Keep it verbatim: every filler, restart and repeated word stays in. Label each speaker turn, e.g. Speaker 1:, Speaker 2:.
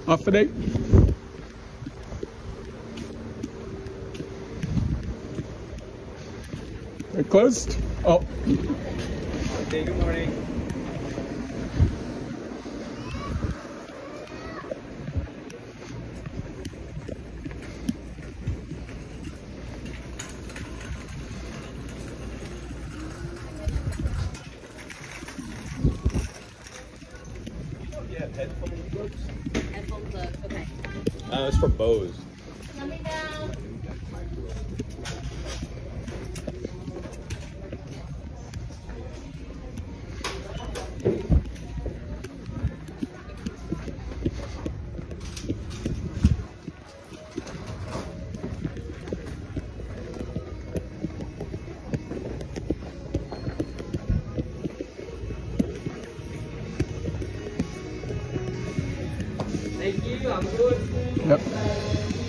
Speaker 1: Off the date. They're closed. Oh.
Speaker 2: Okay, good morning. Yeah, headphone plugs.
Speaker 3: Headphone plug, okay.
Speaker 2: Uh, it's for Bose.
Speaker 3: Coming down. Thank you, I'm good.
Speaker 1: Yep.